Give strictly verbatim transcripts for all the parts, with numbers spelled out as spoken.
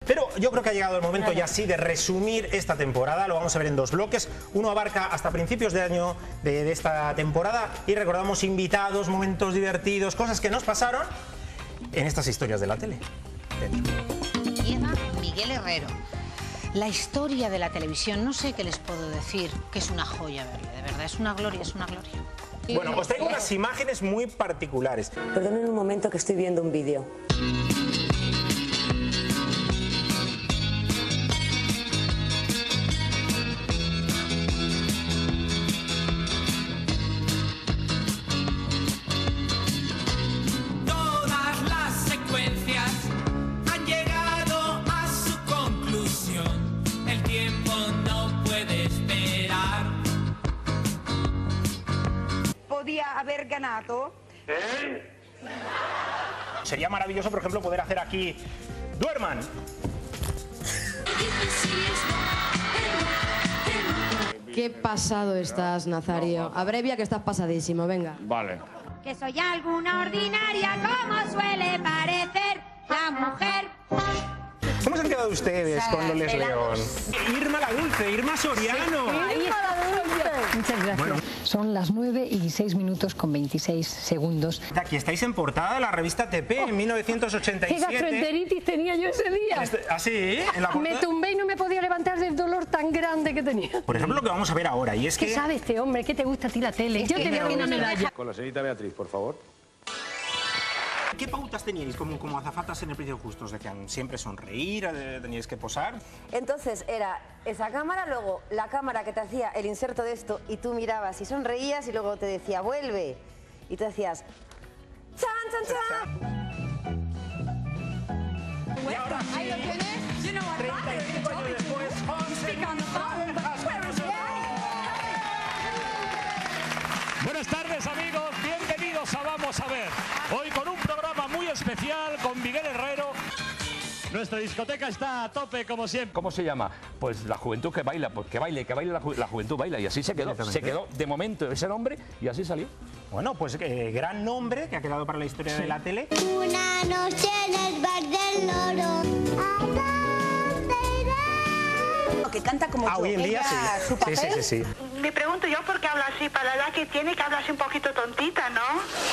Pero yo creo que ha llegado el momento ya sí de resumir esta temporada. Lo vamos a ver en dos bloques. Uno abarca hasta principios de año de, de esta temporada y recordamos invitados, momentos divertidos, cosas que nos pasaron en estas historias de la tele. Llega Miguel Herrero. La historia de la televisión, no sé qué les puedo decir, que es una joya verle, de verdad, es una gloria, es una gloria. Bueno, os traigo unas imágenes muy particulares. Perdonen un momento que estoy viendo un vídeo. Podía haber ganado. ¿Eh? Sería maravilloso, por ejemplo, poder hacer aquí ¡duerman! Qué pasado estás, Nazario. Abrevia que estás pasadísimo, venga. Vale. Que soy alguna ordinaria como suele parecer la mujer. ¿Cómo se han quedado ustedes con Loles León? Irma la Dulce, Irma Soriano. Ahí está la Dulce. Muchas gracias. Bueno. Son las nueve y seis minutos con veintiséis segundos. Aquí estáis en portada de la revista T P oh, en mil novecientos ochenta y siete. ¿Qué gastroenteritis tenía yo ese día? ¿Ah, sí? ¿En la Me tumbé y no me podía levantar del dolor tan grande que tenía. Por ejemplo, lo que vamos a ver ahora, y es que... ¿Qué sabe este hombre? ¿Qué te gusta a ti la tele? Es yo te veo una medalla. Con la señorita Beatriz, por favor. ¿Qué pautas teníais como, como azafatas en el Precios Justos? ¿De que siempre sonreír, teníais que posar? Entonces era esa cámara, luego la cámara que te hacía el inserto de esto y tú mirabas y sonreías y luego te decía vuelve y tú decías ¡chan, chan, chan! Y ahora sí, ahí lo tienes. treinta y cinco años después, Buenas tardes, amigos, bienvenidos a Vamos a Ver. Hoy con un programa muy especial con Miguel Herrero. Nuestra discoteca está a tope, como siempre. ¿Cómo se llama? Pues la juventud que baila, pues que baile, que baile la, ju la juventud baila. Y así se quedó, se quedó de momento ese nombre y así salió. Bueno, pues eh, gran nombre que ha quedado para la historia sí. de la tele. Una noche en el bar del Loro. Que canta como ah, hoy en día sí. Su papel. Sí, sí, sí, sí. Me pregunto yo por qué habla así, para la edad que tiene, que habla así un poquito tontita, ¿no?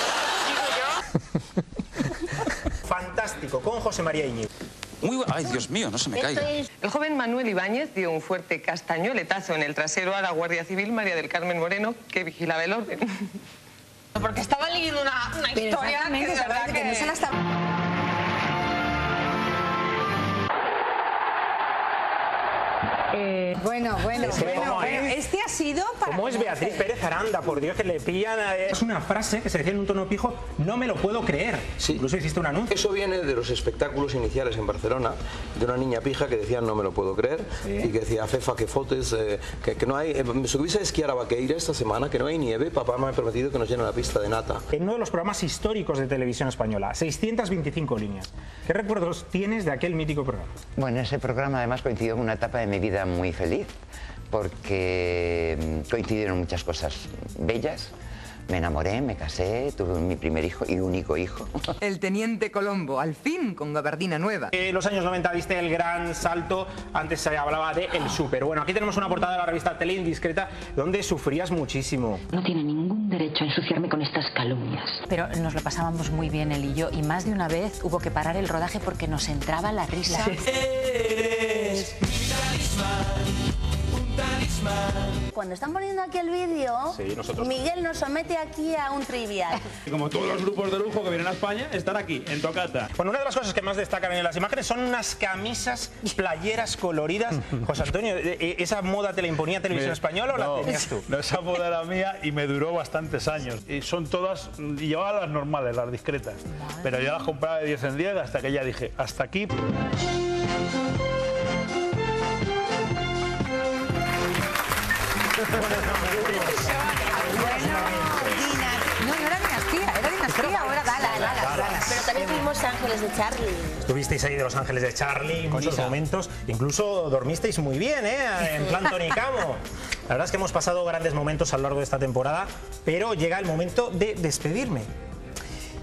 Digo yo. Fantástico, con José María Íñigo. Muy bueno. Ay, Dios mío, no se me caiga. El joven Manuel Ibáñez dio un fuerte castañoletazo en el trasero a la Guardia Civil María del Carmen Moreno, que vigilaba el orden. Porque estaba leyendo una, una historia que de verdad que... que no se la estaba... Eh, bueno, bueno, es bueno, bueno. Este ha sido para... ¿Cómo es Beatriz Pérez Aranda? Por Dios, que le pillan... A... Es una frase que se decía en un tono pijo, no me lo puedo creer. Sí. Incluso hiciste un anuncio. Eso viene de los espectáculos iniciales en Barcelona, de una niña pija que decía no me lo puedo creer, sí. y que decía fefa, que fotes, eh, que, que no hay... Eh, me subís a esquiar a Vaqueira esta semana, que no hay nieve, papá me ha prometido que nos llene la pista de nata. En uno de los programas históricos de televisión española, seiscientas veinticinco líneas. ¿Qué recuerdos tienes de aquel mítico programa? Bueno, ese programa además coincidió con una etapa de mi vida muy feliz, porque coincidieron muchas cosas bellas. Me enamoré, me casé, tuve mi primer hijo y único hijo. El Teniente Colombo, al fin con gabardina nueva. En los años noventa viste el gran salto, antes se hablaba de El Súper. Bueno, aquí tenemos una portada de la revista Tele Indiscreta, donde sufrías muchísimo. No tiene ningún derecho a ensuciarme con estas calumnias. Pero nos lo pasábamos muy bien él y yo, y más de una vez hubo que parar el rodaje porque nos entraba la risa. Eres mi talismán. Cuando están poniendo aquí el vídeo, sí, Miguel nos somete aquí a un trivial. Como todos los grupos de lujo que vienen a España, están aquí, en Tocata. Bueno, una de las cosas que más destacan en las imágenes son unas camisas playeras coloridas. José Antonio, ¿esa moda te la imponía Televisión me, Española o no, la tenías tú? No, esa moda era mía y me duró bastantes años. Y son todas, y llevaba las normales, las discretas. Madre. Pero yo las compraba de diez en diez hasta que ya dije, hasta aquí. No, no era dinastía, era dinastía, ahora Dallas, Dallas, Dallas. Pero también tuvimos Ángeles de Charlie. Estuvisteis ahí de los Ángeles de Charlie, muchos momentos, incluso dormisteis muy bien, ¿eh? En plan Tony Camo. La verdad es que hemos pasado grandes momentos a lo largo de esta temporada, pero llega el momento de despedirme.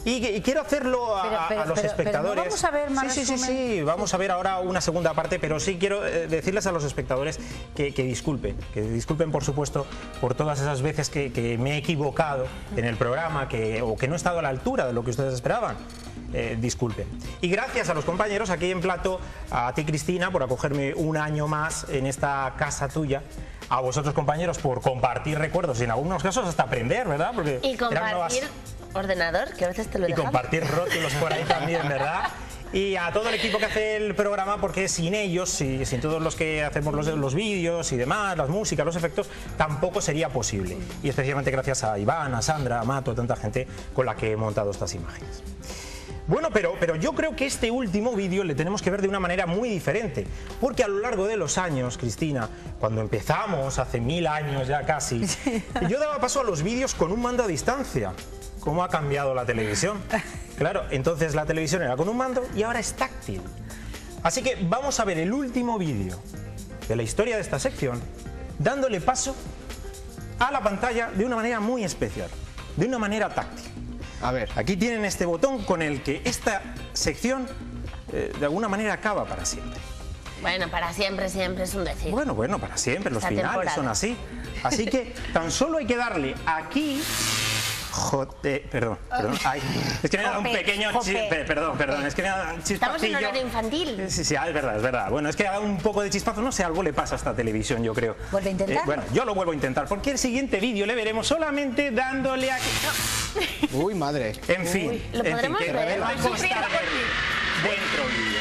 Y, y quiero hacerlo a, Pero, pero, a los pero, espectadores. pero no vamos a ver más sí, sí, sí, resumen. sí, vamos a ver ahora una segunda parte, pero sí quiero eh, decirles a los espectadores que, que disculpen, que disculpen por supuesto por todas esas veces que, que me he equivocado en el programa que, o que no he estado a la altura de lo que ustedes esperaban. Eh, disculpen. Y gracias a los compañeros aquí en plato, a ti Cristina por acogerme un año más en esta casa tuya, a vosotros compañeros por compartir recuerdos y en algunos casos hasta aprender, ¿verdad? Porque Y eran nuevas- compartir ordenador, que a veces te lo y dejamos. compartir rótulos por ahí también, ¿verdad? Y a todo el equipo que hace el programa, porque sin ellos, y sin todos los que hacemos los, los vídeos y demás, las músicas, los efectos, tampoco sería posible. Y especialmente gracias a Iván, a Sandra, a Mato, a tanta gente con la que he montado estas imágenes. Bueno, pero, pero yo creo que este último vídeo le tenemos que ver de una manera muy diferente, porque a lo largo de los años, Cristina, cuando empezamos, hace mil años ya casi, yo daba paso a los vídeos con un mando a distancia. ¿Cómo ha cambiado la televisión? Claro, entonces la televisión era con un mando y ahora es táctil. Así que vamos a ver el último vídeo de la historia de esta sección, dándole paso a la pantalla de una manera muy especial, de una manera táctil. A ver, aquí tienen este botón con el que esta sección eh, de alguna manera acaba para siempre. Bueno, para siempre, siempre es un decir. Bueno, bueno, para siempre, los Esta finales temporada. son así. Así que tan solo hay que darle aquí... Joder, perdón, perdón. Ay, es que me ha dado un Jope, pequeño... jope. chi- pe- Perdón, perdón, es que me ha dado un Estamos en chispacillo. horario infantil. Sí, sí, ah, es verdad, es verdad. Bueno, es que ha dado un poco de chispazo, no sé, algo le pasa a esta televisión, yo creo. Vuelve a intentar. Eh, bueno, yo lo vuelvo a intentar, porque el siguiente vídeo le veremos solamente dándole aquí... Uy, madre. En fin, Uy, ¿lo en fin, podremos que ver? va a Estoy costar sufriendo por ver dentro vídeo.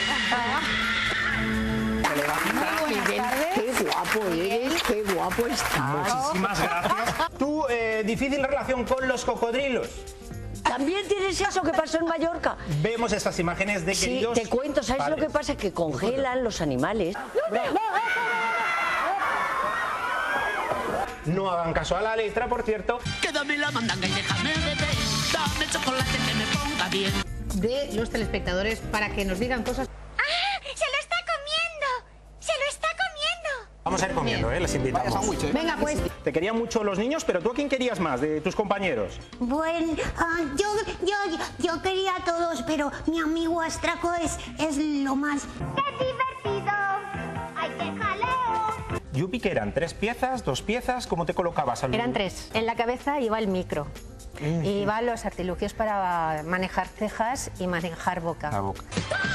Se levanta. Miguel, qué guapo eres, qué guapo estás. Muchísimas gracias. ¿Tú, eh, difícil relación con los cocodrilos? ¿También tienes eso que pasó en Mallorca? Vemos estas imágenes de Sí, queridos te cuento, ¿sabes padres. lo que pasa? Que congelan los animales. No hagan caso a la letra, por cierto. Que dame la mandanga y déjame beber. Dame chocolate que me ponga bien. De los telespectadores para que nos digan cosas. ¡Ah! ¡Se lo está comiendo! ¡Se lo está comiendo! Vamos a ir comiendo, ¿eh? Les invitamos. Venga, pues. Te querían mucho los niños, pero ¿tú a quién querías más de tus compañeros? Bueno, ah, yo, yo, yo quería a todos, pero mi amigo Astraco es, es lo más... ¡Qué divertido! ¡Ay, qué jaleo! Yupi, que eran tres piezas, dos piezas, ¿cómo te colocabas? Al... Eran tres. En la cabeza iba el micro. Mm. Y iban los artilugios para manejar cejas y manejar boca. La boca.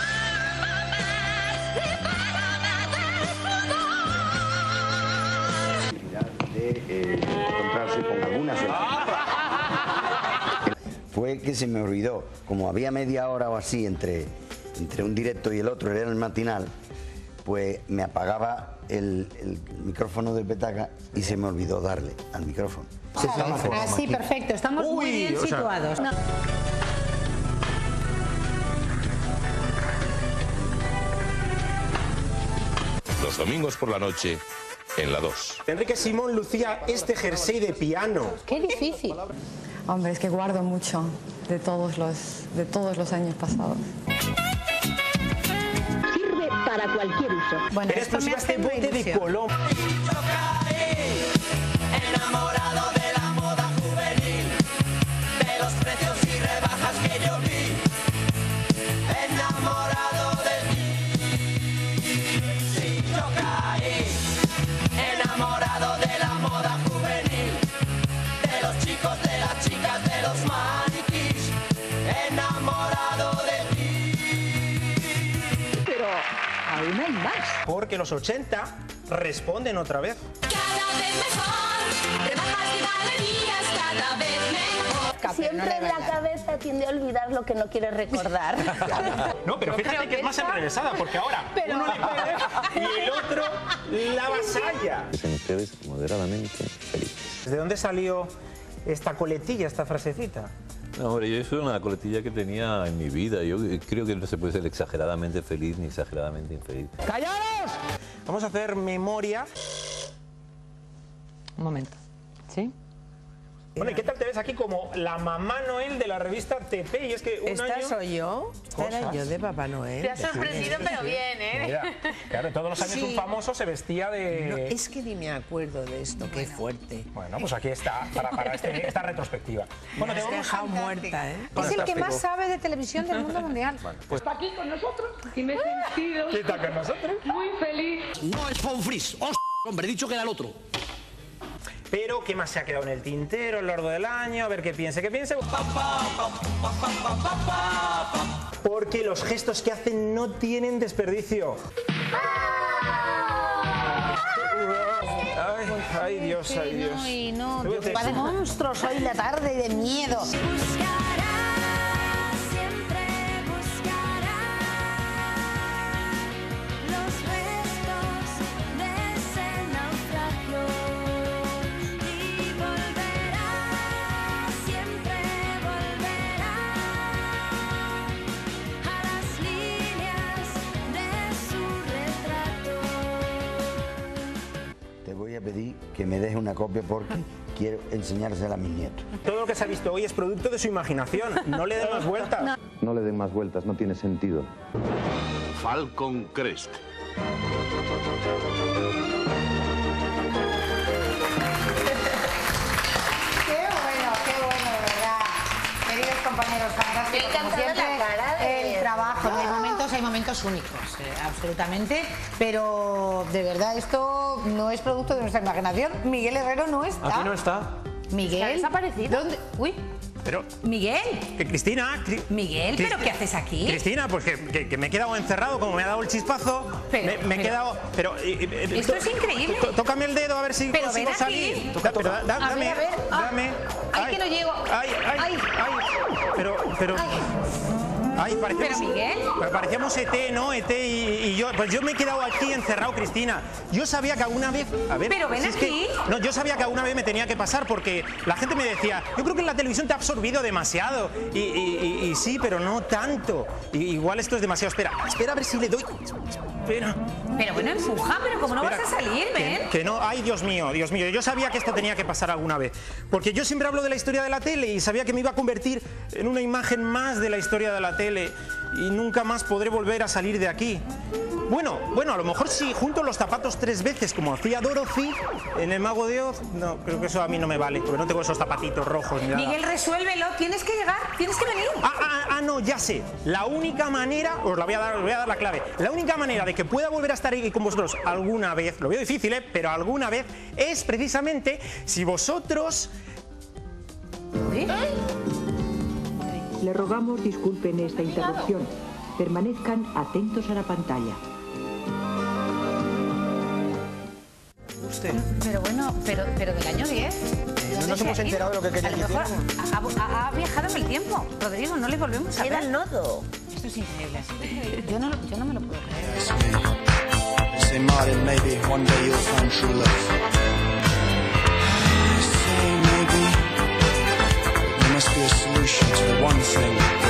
De eh, encontrarse con algunas de las... Fue que se me olvidó, como había media hora o así entre, entre un directo y el otro, era el matinal, pues me apagaba el, el micrófono del petaca y se me olvidó darle al micrófono. Así, perfecto. Estamos muy Uy, bien o sea- situados. No. Los domingos por la noche en la dos. Enrique Simón lucía este jersey de piano. Qué difícil. Hombre, es que guardo mucho de todos los, de todos los años pasados. Sirve para cualquier uso. Bueno, Era esto me exclusiva hace este bote de ilusión. Colón. Enamorado de la moda juvenil, de los precios y rebajas que yo vi. Enamorado de ti. Sí, yo caí. Enamorado de la moda juvenil, de los chicos, de las chicas, de los maniquís. Enamorado de ti. Pero aún hay más. Porque los ochenta responden otra vez. Cada vez mejor, rebajas y galerías cada vez mejor. Siempre en la cabeza tiende a olvidar lo que no quiere recordar. No, pero fíjate que es más enrevesada, porque ahora uno le pega y el otro la vasalla. Sean ustedes moderadamente felices. ¿De dónde salió esta coletilla, esta frasecita? No, hombre, yo eso es una coletilla que tenía en mi vida. Yo creo que no se puede ser exageradamente feliz ni exageradamente infeliz. ¡Callaros! Vamos a hacer memoria. Un momento. ¿Sí? Bueno, ¿y qué tal te ves aquí como la mamá Noel de la revista T P? Y es que un ¿Esta año... soy yo? Esta era yo de Papá Noel. Te ha sorprendido, Sí, pero sí. bien, ¿eh? Mira, claro, todos los años Sí. un famoso se vestía de... No, es que ni me acuerdo de esto, qué fuerte. Bueno, pues aquí está, para, para este- esta retrospectiva. Bueno, Me te has vamos dejado muerta, ¿eh? Es el que más Fantástico. sabe de televisión del mundo mundial. Pues Está aquí con nosotros y me he sentido ¿qué está con nosotros? muy feliz. No es Paul Fris. Hombre, he dicho que era el otro. Pero, ¿qué más se ha quedado en el tintero a lo largo del año? A ver qué piense, qué piense. Porque los gestos que hacen no tienen desperdicio. Ay, ay Dios, ay Dios. No, y no, Tú Dios, te- de monstruos hoy la tarde de miedo. Los restos de ese naufragio y volverá, siempre volverá a las líneas de su retrato. Te voy a pedir que me dejes una copia porque quiero enseñársela a mis nietos. Todo lo que se ha visto hoy es producto de su imaginación. No le den más vueltas. No le den más vueltas, no tiene sentido. Falcon Crest. Qué bueno, qué bueno, de verdad. Queridos compañeros, fantásticos. Me ha Como encantado siempre, la cara de- el trabajo. Hay momentos, hay momentos únicos, eh, absolutamente. Pero de verdad, esto no es producto de nuestra imaginación. Miguel Herrero no está. Aquí no está. Miguel. ¿Está desaparecido? ¿Dónde? Uy. Pero, Miguel. que Cristina... Cri- Miguel, ¿pero Cristi- qué haces aquí? Cristina, pues que, que- que me he quedado encerrado, como me ha dado el chispazo. Pero- me, me he pero- quedado... Pero, eh, eh, Esto to- es increíble. to- Tócame el dedo a ver si Pero consigo ven aquí. salir. Da- pero da- da- A ver, dame, a ver. Ah, dame. ay, que no llego. Ay, ay, Ay. ay. Pero, pero... Ay, parecíamos, Pero, Miguel. pero parecíamos E T, ¿no? E T y, y yo... Pues yo me he quedado aquí encerrado, Cristina. Yo sabía que alguna vez... A ver, Pero ven si es que- aquí. no, yo sabía que alguna vez me tenía que pasar porque la gente me decía, yo creo que la televisión te ha absorbido demasiado. Y, y- y- y sí, pero no tanto. Y, igual esto es demasiado. Espera, espera a ver si le doy... Espera. Pero bueno, empuja, pero como no Espera, vas a salir, que- ven. Que no, ay Dios mío, Dios mío, yo sabía que esto tenía que pasar alguna vez, porque yo siempre hablo de la historia de la tele y sabía que me iba a convertir en una imagen más de la historia de la tele y nunca más podré volver a salir de aquí. Bueno, bueno, a lo mejor si junto los zapatos tres veces como hacía Dorothy en El Mago de Oz, no, creo que eso a mí no me vale, porque no tengo esos zapatitos rojos ni nada. Miguel, resuélvelo. Tienes que llegar, tienes que venir. Ah, ah, ah, no, ya sé. La única manera, os la voy a dar, os voy a dar la clave. La única manera de que pueda volver a estar ahí con vosotros alguna vez, lo veo difícil, ¿eh? Pero alguna vez, es precisamente si vosotros... Le rogamos disculpen esta interrupción. Permanezcan atentos a la pantalla. Usted. Pero bueno, pero, pero del año diez. No nos hemos enterado de lo que quería A lo mejor ha, ha- ha viajado en el tiempo. Rodrigo, no le volvemos a ver. Era el nodo. Esto es increíble. es increíble. Yo no, lo- yo no me lo puedo creer. They say, Martin, maybe one day you'll find true love. I say maybe there must be a solution to the one thing